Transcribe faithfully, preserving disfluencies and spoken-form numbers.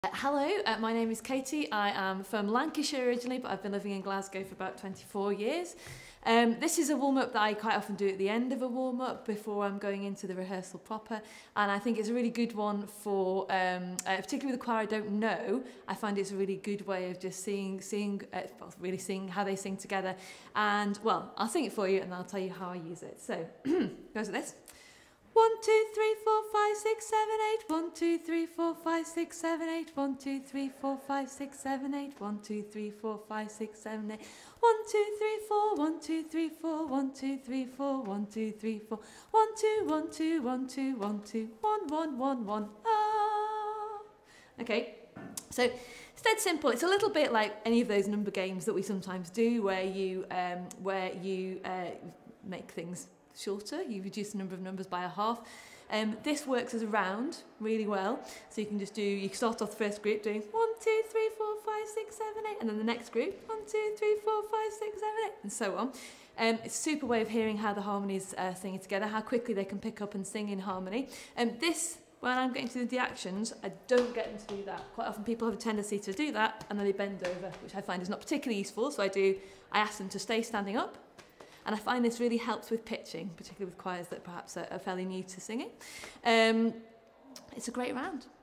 Uh, hello, uh, my name is Katy. I am from Lancashire originally, but I've been living in Glasgow for about twenty-four years. Um, this is a warm-up that I quite often do at the end of a warm-up before I'm going into the rehearsal proper, and I think it's a really good one for, um, uh, particularly with a choir I don't know. I find it's a really good way of just seeing, seeing, uh, well, really seeing how they sing together. And well, I'll sing it for you and I'll tell you how I use it. So, goes like this. One, two, three, four, five, six, seven, eight. One, two, three, four, five, six, seven, eight. One, two, three, four, five, six, seven, eight. One, two, three, four, five, six, seven, eight. One, two, three, four. One, two, three, four. One, two, three, four. One, two, three, four. One, two, one, two, one, two, one, two, one, one, one, one. Ah. Okay. So it's dead simple. It's a little bit like any of those number games that we sometimes do, where you um, where you uh, make things shorter, you reduce the number of numbers by a half. Um, this works as a round really well, so you can just do, you start off the first group doing one, two, three, four, five, six, seven, eight, and then the next group, one, two, three, four, five, six, seven, eight, and so on. Um, it's a super way of hearing how the harmonies uh, singing together, how quickly they can pick up and sing in harmony. And um, this, when I'm getting to the actions, I don't get them to do that. Quite often people have a tendency to do that and then they bend over, which I find is not particularly useful, so I do, I ask them to stay standing up. And I find this really helps with pitching, particularly with choirs that perhaps are, are fairly new to singing. Um, it's a great round.